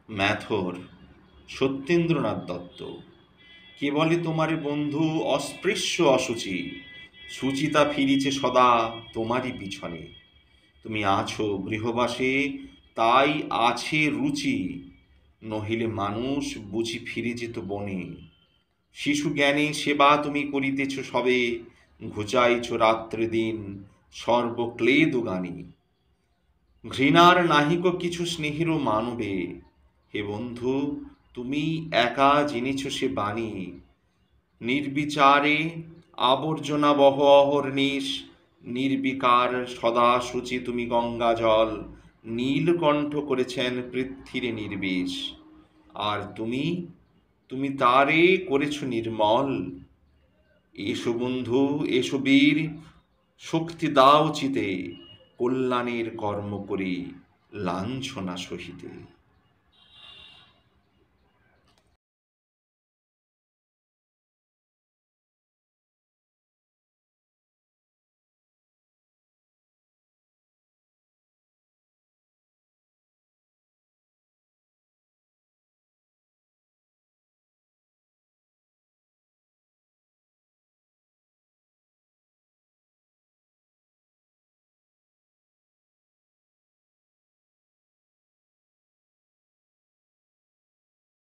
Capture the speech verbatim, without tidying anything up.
ম্যাথর সত্যেন্দ্রনাথ দত্ত। কে বলে তোমারে বন্ধু অস্পৃশ্য অসুচি, সুচিতা ফিরিছে সদা তোমারই পিছনে। তুমি আছো গৃহবাসে তাই আছে রুচি, নহিলে মানুষ বুঝি ফিরে যেত বনে। শিশু জ্ঞানে সেবা তুমি করিতেছ সবে, ঘুচাইছ রাত্রে দিন সর্বক্লেদ গানি। ঘৃণার নাহিক কিছু স্নেহেরও মানবে, হে বন্ধু তুমি একা জেনেছ সে বাণী। নির্বিচারে আবর্জনা বহ অহর্নিশ, নির্বিকার সদা শুচি তুমি গঙ্গা জল। নীলকণ্ঠ করেছেন পৃথ্বীরে নির্বিষ, আর তুমি তুমি তারে করেছ নির্মল। এসো বন্ধু এসো বীর, শক্তি দাও চিতে, কল্যাণের কর্ম করি লাঞ্ছনা সহিতে।